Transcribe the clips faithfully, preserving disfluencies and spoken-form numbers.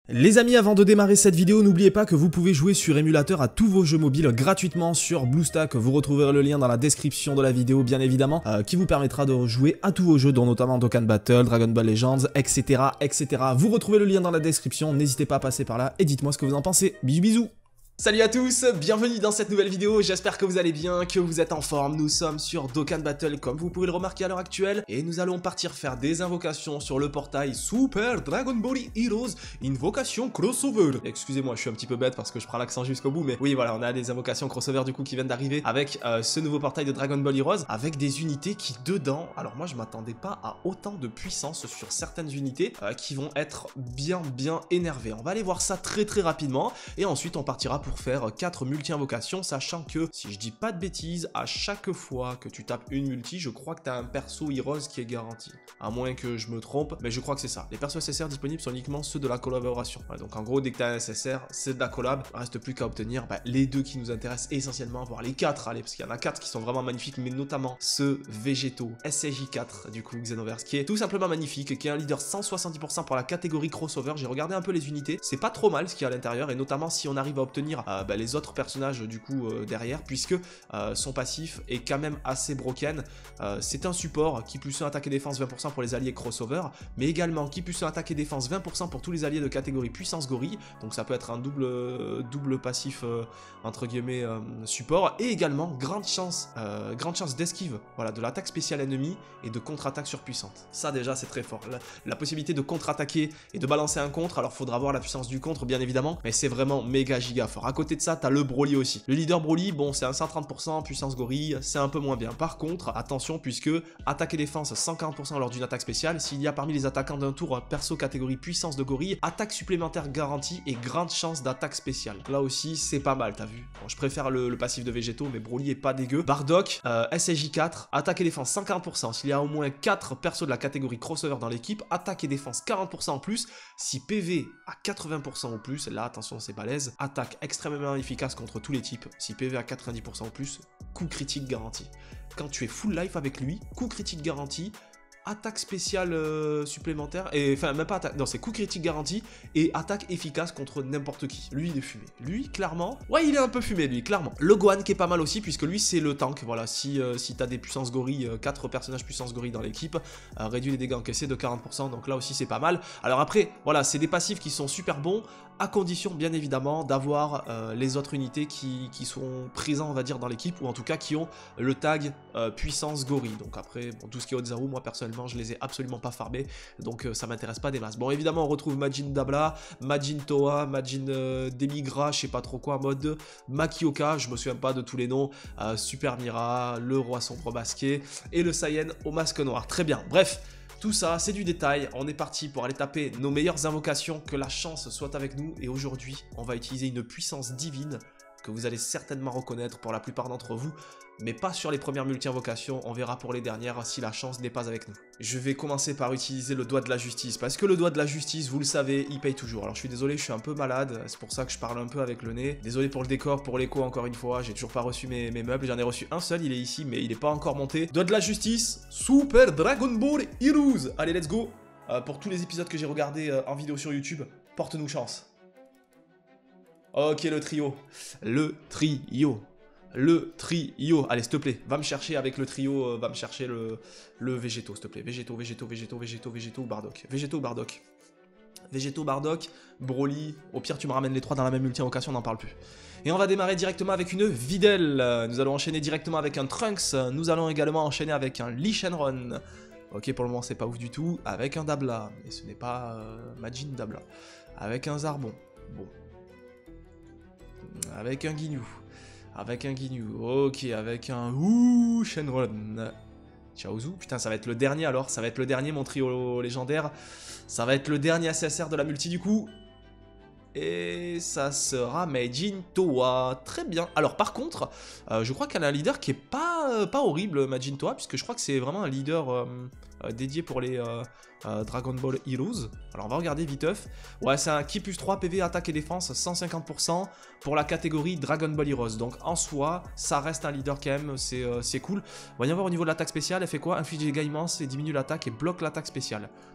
Les amis, avant de démarrer cette vidéo, n'oubliez pas que vous pouvez jouer sur émulateur à tous vos jeux mobiles gratuitement sur BlueStack. Vous retrouverez le lien dans la description de la vidéo, bien évidemment, euh, qui vous permettra de jouer à tous vos jeux, dont notamment Dokkan Battle, Dragon Ball Legends, et cetera, et cetera. Vous retrouvez le lien dans la description, n'hésitez pas à passer par là et dites-moi ce que vous en pensez. Bisous bisous. Salut à tous, bienvenue dans cette nouvelle vidéo, j'espère que vous allez bien, que vous êtes en forme. Nous sommes sur Dokkan Battle comme vous pouvez le remarquer à l'heure actuelle et nous allons partir faire des invocations sur le portail Super Dragon Ball Heroes Invocation Crossover. Excusez-moi, je suis un petit peu bête parce que je prends l'accent jusqu'au bout, mais oui voilà, on a des invocations crossover du coup qui viennent d'arriver avec euh, ce nouveau portail de Dragon Ball Heroes avec des unités qui dedans, alors moi je m'attendais pas à autant de puissance sur certaines unités euh, qui vont être bien bien énervées. On va aller voir ça très très rapidement et ensuite on partira pour pour faire quatre multi-invocations, sachant que, si je dis pas de bêtises, à chaque fois que tu tapes une multi, je crois que tu as un perso Heroes qui est garanti. À moins que je me trompe, mais je crois que c'est ça. Les persos S S R disponibles sont uniquement ceux de la collaboration. Voilà, donc en gros, dès que tu as un S S R, c'est de la collab. Il ne reste plus qu'à obtenir bah, les deux qui nous intéressent essentiellement, voire les quatre, allez, parce qu'il y en a quatre qui sont vraiment magnifiques, mais notamment ce Végéto S S J quatre, du coup, Xenoverse, qui est tout simplement magnifique, qui est un leader cent soixante-dix pour cent pour la catégorie crossover. J'ai regardé un peu les unités, c'est pas trop mal ce qu'il y a à l'intérieur, et notamment si on arrive à obtenir Euh, bah, les autres personnages du coup euh, derrière, puisque euh, son passif est quand même assez broken. Euh, c'est un support qui plus un attaque et défense vingt pour cent pour les alliés crossover, mais également qui plus un attaque et défense vingt pour cent pour tous les alliés de catégorie puissance gorille, donc ça peut être un double, euh, double passif euh, entre guillemets euh, support, et également grande chance, euh, grande chance d'esquive, voilà, de l'attaque spéciale ennemie et de contre-attaque surpuissante. Ça déjà c'est très fort, la, la possibilité de contre-attaquer et de balancer un contre, alors faudra voir la puissance du contre bien évidemment, mais c'est vraiment méga giga fort. À côté de ça, t'as le Broly aussi. Le leader Broly, bon, c'est un cent trente pour cent, puissance gorille, c'est un peu moins bien. Par contre, attention, puisque attaque et défense cent quarante pour cent lors d'une attaque spéciale, s'il y a parmi les attaquants d'un tour perso catégorie puissance de gorille, attaque supplémentaire garantie et grande chance d'attaque spéciale. Là aussi, c'est pas mal, t'as vu. Bon, je préfère le, le passif de Végéto, mais Broly est pas dégueu. Bardock, euh, S S J quatre, attaque et défense cent quarante pour cent. S'il y a au moins quatre persos de la catégorie crossover dans l'équipe, attaque et défense quarante pour cent en plus. Si P V à quatre-vingts pour cent ou plus, là, attention, c'est balèze. Attaque extrêmement efficace contre tous les types. Si P V à quatre-vingt-dix pour cent ou plus, coup critique garanti. Quand tu es full life avec lui, coup critique garanti, attaque spéciale euh, supplémentaire, et enfin même pas attaque, non c'est coup critique garanti, et attaque efficace contre n'importe qui. Lui il est fumé. Lui clairement, ouais il est un peu fumé lui, clairement. Le Gohan qui est pas mal aussi, puisque lui c'est le tank, voilà, si, euh, si t'as des puissances gorilles, euh, quatre personnages puissance gorille dans l'équipe, euh, réduit les dégâts encaissés de quarante pour cent, donc là aussi c'est pas mal. Alors après, voilà, c'est des passifs qui sont super bons, à condition bien évidemment d'avoir euh, les autres unités qui, qui sont présents on va dire dans l'équipe, ou en tout cas qui ont le tag euh, puissance gorille. Donc après, bon, tout ce qui est Otzaru, moi personnellement je les ai absolument pas farmés, donc euh, ça m'intéresse pas des masses. Bon évidemment on retrouve Majin Dabla, Majin Toa, Majin euh, Demigra, je sais pas trop quoi, en mode Makioka, je me souviens pas de tous les noms, euh, Super Mira, le roi sombre masqué, et le Saiyan au masque noir. Très bien, bref. Tout ça, c'est du détail, on est parti pour aller taper nos meilleures invocations, que la chance soit avec nous, et aujourd'hui, on va utiliser une puissance divine que vous allez certainement reconnaître pour la plupart d'entre vous, mais pas sur les premières multi-invocations, on verra pour les dernières si la chance n'est pas avec nous. Je vais commencer par utiliser le doigt de la justice, parce que le doigt de la justice, vous le savez, il paye toujours. Alors je suis désolé, je suis un peu malade, c'est pour ça que je parle un peu avec le nez. Désolé pour le décor, pour l'écho encore une fois, j'ai toujours pas reçu mes, mes meubles, j'en ai reçu un seul, il est ici, mais il n'est pas encore monté. Doigt de la justice, Super Dragon Ball Heroes. Allez, let's go. euh, Pour tous les épisodes que j'ai regardés euh, en vidéo sur YouTube, porte-nous chance. Ok, le trio. Le trio. Le trio. Allez, s'il te plaît, va me chercher avec le trio, euh, va me chercher le, le Végéto, s'il te plaît. Végéto, Végéto, Végéto, Végéto, Végéto ou Bardock. Végéto ou Bardock. Végéto, Bardock, Broly. Au pire, tu me ramènes les trois dans la même multi-invocation, on n'en parle plus. Et on va démarrer directement avec une Videl. Nous allons enchaîner directement avec un Trunks. Nous allons également enchaîner avec un Lee Shenron. Ok, pour le moment, c'est pas ouf du tout. Avec un Dabla. Mais ce n'est pas euh, Majin Dabla. Avec un Zarbon. Bon. Avec un Ginyu. Avec un Ginyu. Ok, avec un Ouh Shenron. Chaozu. Putain, ça va être le dernier alors. Ça va être le dernier, mon trio légendaire. Ça va être le dernier S S R de la multi du coup. Et ça sera Majin Toa. Très bien. Alors par contre, euh, je crois qu'elle a un leader qui est pas, euh, pas horrible, Majin Toa, puisque je crois que c'est vraiment un leader euh, euh, dédié pour les euh, euh, Dragon Ball Heroes. Alors on va regarder viteuf. Ouais, c'est un Ki plus trois P V, attaque et défense, cent cinquante pour cent pour la catégorie Dragon Ball Heroes. Donc en soi, ça reste un leader quand même, c'est euh, cool. Voyons voir au niveau de l'attaque spéciale, elle fait quoi? Inflige des dégâts immenses et diminue l'attaque et bloque l'attaque spéciale.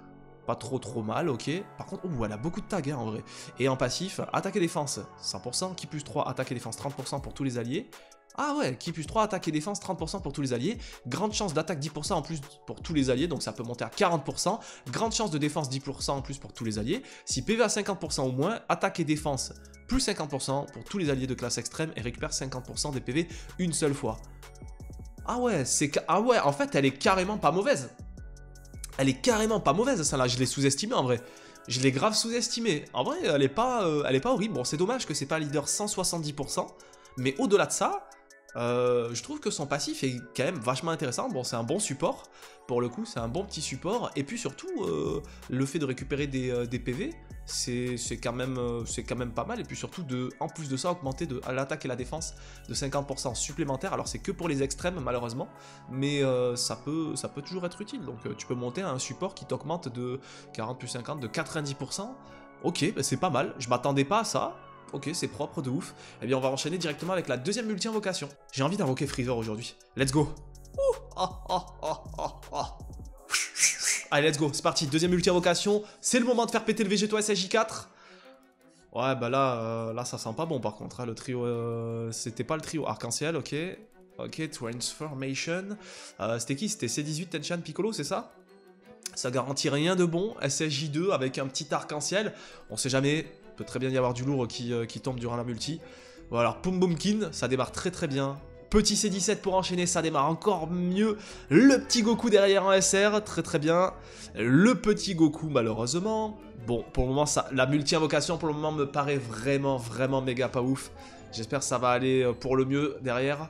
Pas trop trop mal, ok. Par contre, oh, elle a beaucoup de tags hein, en vrai. Et en passif, attaque et défense, cent pour cent. Ki plus trois, attaque et défense, trente pour cent pour tous les alliés. Ah ouais, Ki plus trois, attaque et défense, trente pour cent pour tous les alliés. Grande chance d'attaque, dix pour cent en plus pour tous les alliés, donc ça peut monter à quarante pour cent. Grande chance de défense, dix pour cent en plus pour tous les alliés. Si P V à cinquante pour cent ou moins, attaque et défense, plus cinquante pour cent pour tous les alliés de classe extrême et récupère cinquante pour cent des P V une seule fois. Ah ouais, c'est ah ouais, en fait, elle est carrément pas mauvaise. Elle est carrément pas mauvaise, celle-là. Je l'ai sous-estimée en vrai. Je l'ai grave sous-estimée. En vrai, elle est pas, euh, elle est pas horrible. Bon, c'est dommage que c'est pas leader cent soixante-dix pour cent. Mais au-delà de ça, euh, je trouve que son passif est quand même vachement intéressant. Bon, c'est un bon support. Pour le coup, c'est un bon petit support. Et puis surtout, euh, le fait de récupérer des, euh, des P V, c'est quand, euh, quand même pas mal. Et puis surtout, de, en plus de ça, augmenter de, l'attaque et la défense de cinquante pour cent supplémentaires. Alors, c'est que pour les extrêmes, malheureusement. Mais euh, ça, peut, ça peut toujours être utile. Donc, euh, tu peux monter à un support qui t'augmente de quarante plus cinquante, de quatre-vingt-dix pour cent. Ok, bah, c'est pas mal. Je m'attendais pas à ça. Ok, c'est propre de ouf. Eh bien, on va enchaîner directement avec la deuxième multi-invocation. J'ai envie d'invoquer Freezer aujourd'hui. Let's go. Ouh, oh, oh, oh, oh, oh. Allez, let's go, c'est parti. Deuxième multi-invocation. C'est le moment de faire péter le Végéto S S J quatre. Ouais, bah là, euh, là, ça sent pas bon par contre. Hein, le trio, euh, c'était pas le trio arc-en-ciel, ok. Ok, Transformation. Euh, c'était qui? C'était C dix-huit, Tenchan, Piccolo, c'est ça? Ça garantit rien de bon. S S J deux avec un petit arc-en-ciel. On sait jamais. Peut très bien y avoir du lourd qui, euh, qui tombe durant la multi. Voilà, alors Pum Boomkin, ça démarre très très bien. Petit C dix-sept pour enchaîner, ça démarre encore mieux. Le petit Goku derrière en S R, très très bien. Le petit Goku malheureusement. Bon, pour le moment, ça, la multi-invocation pour le moment me paraît vraiment vraiment méga pas ouf. J'espère que ça va aller pour le mieux derrière.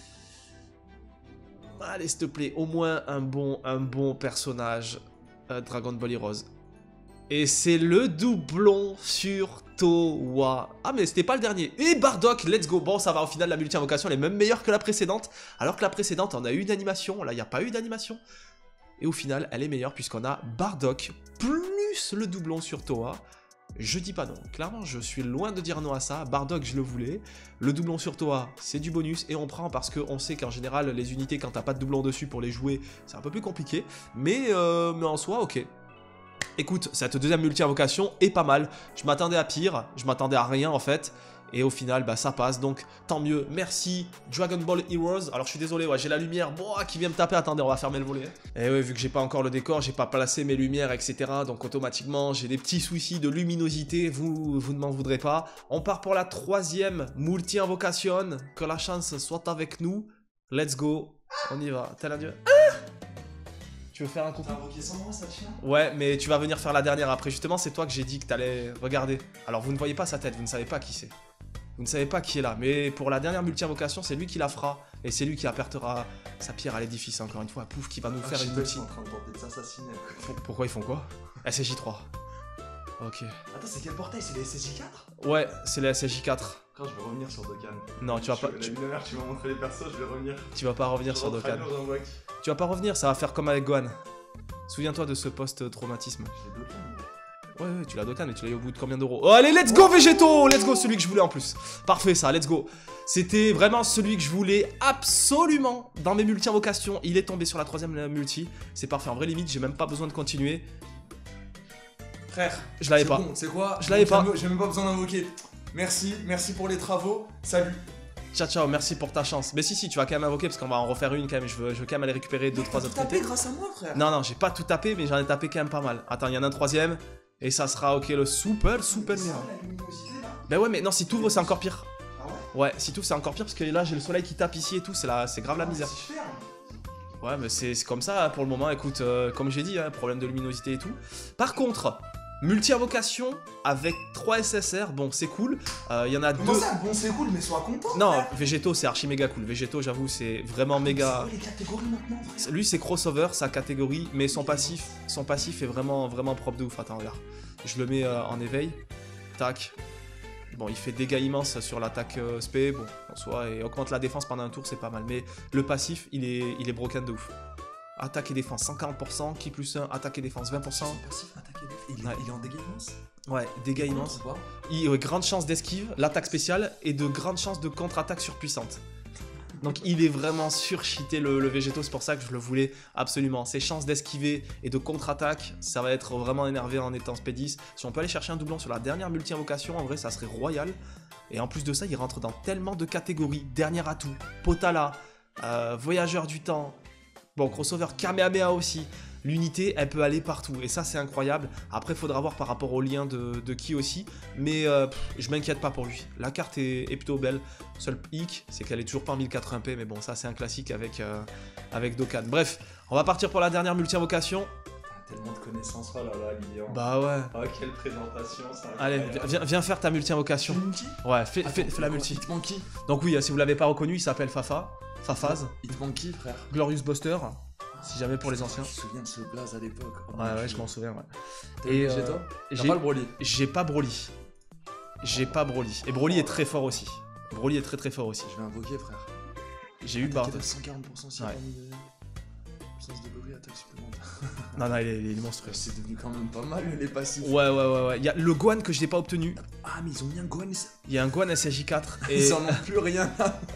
Allez, s'il te plaît, au moins un bon, un bon personnage. Euh, Dragon Ball Heroes. Et c'est le doublon sur Towa. Ah mais c'était pas le dernier. Et Bardock, let's go. Bon, ça va, au final la multi-invocation elle est même meilleure que la précédente. Alors que la précédente on a eu une animation, là il n'y a pas eu d'animation. Et au final elle est meilleure puisqu'on a Bardock plus le doublon sur Towa. Je dis pas non, clairement je suis loin de dire non à ça. Bardock je le voulais. Le doublon sur Towa c'est du bonus et on prend parce qu'on sait qu'en général les unités quand t'as pas de doublon dessus pour les jouer c'est un peu plus compliqué. Mais, euh, mais en soi ok. Écoute, cette deuxième multi-invocation est pas mal. Je m'attendais à pire, je m'attendais à rien en fait. Et au final, bah ça passe, donc tant mieux. Merci Dragon Ball Heroes. Alors je suis désolé, ouais, j'ai la lumière bon, qui vient me taper. Attendez, on va fermer le volet. Et ouais, vu que j'ai pas encore le décor, j'ai pas placé mes lumières, et cetera. Donc automatiquement, j'ai des petits soucis de luminosité. Vous, vous ne m'en voudrez pas. On part pour la troisième multi-invocation. Que la chance soit avec nous. Let's go. On y va. Tel un dieu. Ah, tu veux faire un coucou? Sans moi, ça tient. Ouais, mais tu vas venir faire la dernière après. Justement, c'est toi que j'ai dit que t'allais regarder. Alors, vous ne voyez pas sa tête, vous ne savez pas qui c'est. Vous ne savez pas qui est là. Mais pour la dernière multi-invocation, c'est lui qui la fera. Et c'est lui qui apportera sa pierre à l'édifice, encore une fois. Pouf, qui va nous ah, faire une multi. Ils sont en train de tenter de s'assassiner. Pourquoi ils font quoi? S S J trois. Ok. Attends, c'est quel portail? C'est les S S J quatre? Ouais, c'est les S S J quatre. Quand je vais revenir sur Dokkan. Non, tu vas pas. Tu... Mère, tu m'as montré les persos, je vais revenir. Tu vas pas revenir sur Dokkan. Tu vas pas revenir, ça va faire comme avec Gohan. Souviens-toi de ce post-traumatisme. Ouais, ouais, tu l'as Dokkan, mais tu l'as eu au bout de combien d'euros? Oh, allez, let's go, Végéto! Let's go, celui que je voulais en plus. Parfait, ça, let's go. C'était vraiment celui que je voulais absolument dans mes multi-invocations. Il est tombé sur la troisième multi. C'est parfait, en vrai, limite, j'ai même pas besoin de continuer. Frère, je l'avais pas. Bon, c'est quoi? Je l'avais pas. J'ai même pas besoin d'invoquer. Merci, merci pour les travaux. Salut. Ciao, ciao, merci pour ta chance. Mais si, si, tu vas quand même invoquer parce qu'on va en refaire une quand même. Je veux, je veux quand même aller récupérer deux trois autres. T'as tapé grâce à moi, frère. Non, non, j'ai pas tout tapé, mais j'en ai tapé quand même pas mal. Attends, il y en a un troisième. Et ça sera ok, le super, super bien. Ben ouais, mais non, si t'ouvres, c'est encore pire. Ah ouais? Ouais, si t'ouvres, c'est encore pire parce que là, j'ai le soleil qui tape ici et tout. C'est grave la misère. Ouais, mais c'est comme ça hein, pour le moment. Écoute, euh, comme j'ai dit, hein, problème de luminosité et tout. Par contre. Multi-invocation avec trois S S R, bon c'est cool, il euh, y en a Comment deux... ça, bon c'est cool, mais sois content. Non, frère. Végéto c'est archi méga cool, Végéto j'avoue c'est vraiment méga... C'est quoi les catégories maintenant, frère? Lui c'est crossover, sa catégorie, mais son passif, son passif est vraiment vraiment propre de ouf, attends regarde. Je le mets euh, en éveil, tac. Bon il fait dégâts immenses sur l'attaque euh, spé, bon en soi, et augmente la défense pendant un tour c'est pas mal, mais le passif il est, il est broken de ouf. Attaque et défense cent quarante pour cent, Ki plus un, attaque et défense vingt pour cent. Son passif, attaque et défense. Il, ouais. il est en dégâts immenses. Ouais, dégâts immenses. Il a grande chance d'esquive, l'attaque spéciale, et de grandes chances de contre-attaque surpuissante. Donc il est vraiment surcheaté le, le végéto, c'est pour ça que je le voulais absolument. Ses chances d'esquiver et de contre-attaque, ça va être vraiment énervé en étant P dix. Si on peut aller chercher un doublon sur la dernière multi-invocation, en vrai ça serait royal. Et en plus de ça, il rentre dans tellement de catégories. Dernier atout, Potala, euh, Voyageur du temps, bon crossover Kamehameha aussi. L'unité, elle peut aller partout, et ça c'est incroyable. Après, il faudra voir par rapport au lien de, de qui aussi, mais euh, pff, je m'inquiète pas pour lui. La carte est, est plutôt belle. Seul hic, c'est qu'elle est toujours pas en mille quatre-vingts p, mais bon, ça c'est un classique avec, euh, avec Dokkan. Bref, on va partir pour la dernière multi-invocation. Tellement de connaissances, oh là là, Guillaume. Bah ouais. Oh, quelle présentation, ça. Allez, viens, viens faire ta multi-invocation. Ouais, fais, Attends, fais, fais la quoi, multi. Il te manque qui? Donc oui, si vous l'avez pas reconnu, il s'appelle Fafa. Fafaz. Il te manque qui, frère? Glorious Buster. Si jamais pour les anciens. Je me souviens de ce blaze à l'époque. Oh, Ouais, ouais, je m'en souviens, ouais. T'as Et eu euh, toi? T'as j'ai pas le Broly? j'ai pas Broly. J'ai pas Broly. Et Broly est très fort aussi. Broly est très très fort aussi. Je vais invoquer, frère. J'ai eu Bard. cent quarante pour cent si Ouais. de puissance de Broly, attaque supplémentaire. Non, non, il est, il est monstrueux. C'est devenu quand même pas mal les passifs. Ouais, ouais, ouais, ouais. Il y a le Gohan que je n'ai pas obtenu. Ah, mais ils ont mis un Gohan. Il y a un Gohan S S J quatre. Et... Ils en ont plus rien.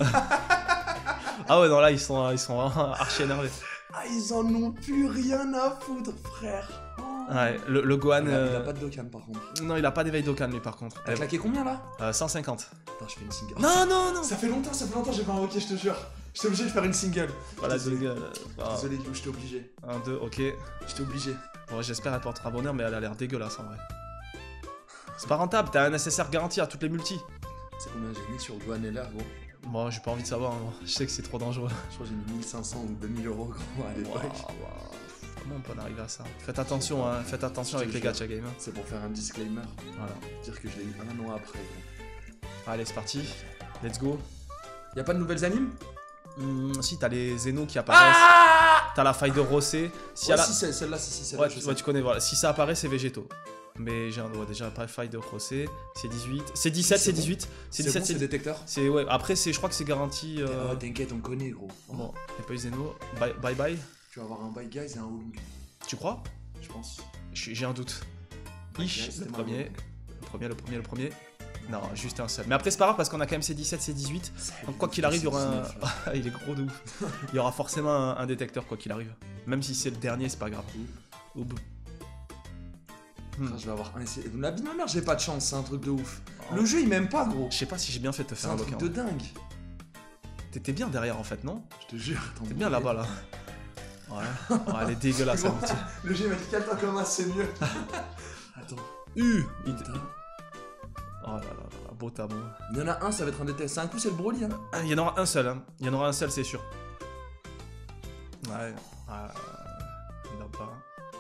Ah ouais, non, là, ils sont, ils sont archi énervés. Ah, ils en ont plus rien à foutre, frère. Oh. Ouais, le, le Gohan... Il a, il a euh, pas de Dokkan par contre. Non, il a pas d'éveil Dokkan, lui, par contre. T'as claqué combien là? Euh, cent cinquante. Attends, je fais une single. Non, non, non. Ça fait longtemps, ça fait longtemps que j'ai pas invoqué, je te jure. J'étais obligé de faire une single. Voilà, Désolé, deux, euh, ah, Désolé, Guillaume, j'étais obligé. un, deux, ok. J'étais obligé. Bon, j'espère elle portera bonheur, mais elle a l'air dégueulasse, en vrai. C'est pas rentable, t'as un S S R garanti à toutes les multis. C'est combien j'ai mis sur Gohan L R, gros? Moi, j'ai pas envie de savoir, hein. Je sais que c'est trop dangereux. Je crois que j'ai mis mille cinq cents ou deux mille euros, gros, à l'époque. Waouh, waouh. Comment on peut en arriver à ça? Faites attention, hein. Faites attention Je te avec les jure. gacha game. Hein. C'est pour faire un disclaimer. Voilà. Dire que je l'ai eu un an après, gros. Allez, c'est parti. Let's go. Y'a pas de nouvelles animes? Hmm, si, t'as les Zeno qui apparaissent. T'as la faille de Rossé. Si Ouais, elle a- si, c'est- celle-là, si, si, celle-là, Ouais, je tu, sais. ouais, tu connais, voilà. Si ça apparaît, c'est végétaux. Mais j'ai un ouais, déjà pas faille de Rossé. C'est dix-huit. C'est dix-sept, C'est c'est bon. dix-huit. C'est C'est dix-sept, bon, c'est c'est détecteur? C'est ouais. Après, c'est, je crois que c'est garanti. euh, Ah, t'inquiète, on connaît, gros. Bon, y'a pas eu Zeno. Bye bye. bye. Tu vas avoir un Bye Guys et un Oolong, Tu crois? je pense. J'ai j'ai un doute. Bye Ich, Guys, le c'était premier. marrant. Le premier, le premier, le premier. Non, juste un seul. Mais après, c'est pas grave parce qu'on a quand même C dix-sept, C dix-huit. Donc, quoi qu'il arrive, il y aura un. Il est gros de ouf. Il y aura forcément un, un détecteur, quoi qu'il arrive. Même si c'est le dernier, c'est pas grave. Oub. Hmm. Frère, je vais avoir un essai. La vie de ma mère, j'ai pas de chance, c'est un truc de ouf. Oh. Le jeu, il m'aime pas, gros. Je sais pas si j'ai bien fait de te C'est faire un un truc lock. de dingue. T'étais bien derrière en fait, non? Je te jure. attends, T'es bien là-bas là. Ouais. Ouais, elle est dégueulasse. Bon, hein. Le jeu, il m'a dit calme-toi comme un, c'est mieux. Attends. U. Il... Putain. Oh là là là là, beau tabou. Il y en a un, ça va être un détecteur. C'est un coup, c'est le Broly, hein. Il y en aura un seul, hein. Il y en aura un seul, c'est sûr. Ouais. Ouais. Il dort pas.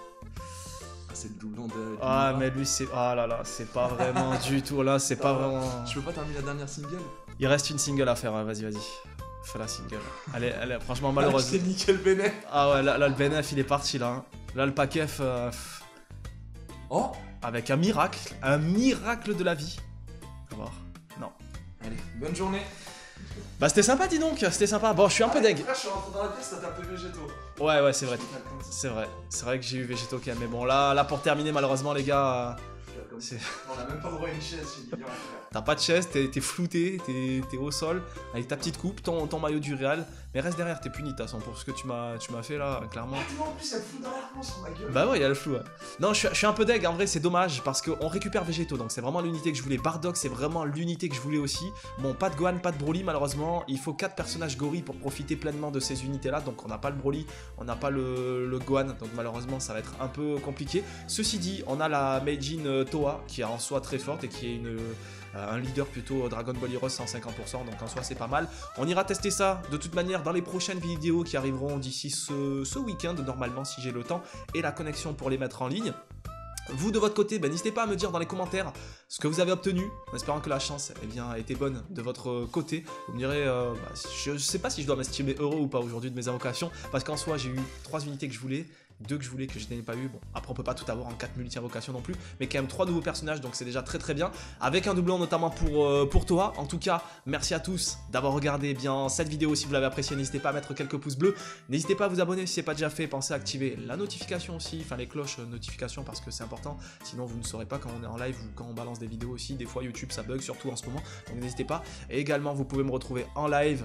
Ah, c'est le doublon de. Ah, mais lui, c'est. Ah là là, c'est pas vraiment du tout. Là, c'est pas vraiment. Je peux pas terminer la dernière single? Il reste une single à faire, hein. Vas-y, vas-y. Fais la single. Elle est, elle est franchement malheureuse. C'est nickel Benet. Ah ouais, là, là, le B N F, il est parti là. Hein. Là, le pack F. euh, pff, Oh. avec un miracle. Un miracle de la vie. On va voir. Non. Allez, bonne journée. Bah, c'était sympa, dis donc. C'était sympa. Bon, je suis un peu deg. Frère, je suis rentré dans la pièce, t'as tapé végétaux. Ouais, ouais, c'est vrai. C'est vrai. C'est vrai que j'ai eu Végéto quand même. Mais bon, là, là, pour terminer, malheureusement, les gars. euh, c'est- On a même pas droit à une chaise chez Guillaume, frère. T'as pas de chaise, t'es t'es flouté, t'es t'es au sol, avec ta petite coupe, ton, ton maillot du Real. Mais reste derrière, t'es puni de toute façon pour ce que tu m'as tu m'as fait là, clairement. Ah, tu vois, en plus, elle fout dans l'air plan sur ma gueule. Bah ouais, il y a le flou. Ouais. Non, je suis, je suis un peu deg, en vrai, c'est dommage parce qu'on récupère Végéto, donc c'est vraiment l'unité que je voulais. Bardock, c'est vraiment l'unité que je voulais aussi. Bon, pas de Gohan, pas de Broly, malheureusement. Il faut quatre personnages gorilles pour profiter pleinement de ces unités-là. Donc on n'a pas le Broly, on n'a pas le, le Gohan, donc malheureusement, ça va être un peu compliqué. Ceci dit, on a la Meijin euh, Toa qui est en soi très forte et qui est une. Euh, un leader plutôt Dragon Ball Heroes cent cinquante pour cent, donc en soi c'est pas mal. On ira tester ça de toute manière dans les prochaines vidéos qui arriveront d'ici ce, ce week-end normalement si j'ai le temps et la connexion pour les mettre en ligne. Vous de votre côté, ben, n'hésitez pas à me dire dans les commentaires ce que vous avez obtenu, en espérant que la chance eh bien, a été bonne de votre côté. Vous me direz, euh, bah, je sais pas si je dois m'estimer heureux ou pas aujourd'hui de mes invocations, parce qu'en soi j'ai eu trois unités que je voulais, deux que je voulais que je n'ai pas eu. Bon, après on peut pas tout avoir en quatre multi-invocations non plus, mais quand même trois nouveaux personnages, donc c'est déjà très très bien. Avec un doublon notamment pour, euh, pour Toa. En tout cas, merci à tous d'avoir regardé eh bien cette vidéo. Si vous l'avez appréciée, n'hésitez pas à mettre quelques pouces bleus. N'hésitez pas à vous abonner si ce n'est pas déjà fait. Pensez à activer la notification aussi, enfin les cloches euh, notifications parce que c'est important. Sinon vous ne saurez pas quand on est en live ou quand on balance des vidéos aussi. Des fois YouTube ça bug, surtout en ce moment. Donc n'hésitez pas. Et également vous pouvez me retrouver en live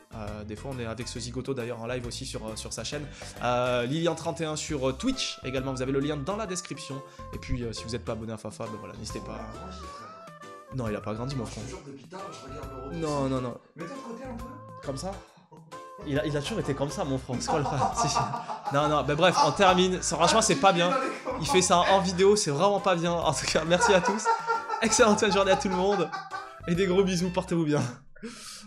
Euh, des fois on est avec ce zigoto d'ailleurs en live aussi sur, euh, sur sa chaîne. Euh, Lilian trente et un sur euh, Twitch également, vous avez le lien dans la description. Et puis euh, si vous n'êtes pas abonné à Fafa, ben voilà, n'hésitez pas. Non, il a pas grandi mon frère. Non, non, non. Mets-toi de côté un peu. Comme ça il a, il a toujours été comme ça mon frère. C'est quoi le frère? Si, si. Non, non, ben bref, on termine. Franchement, c'est pas bien. Il fait ça en vidéo, c'est vraiment pas bien. En tout cas, merci à tous. Excellente fin de journée à tout le monde. Et des gros bisous, portez-vous bien.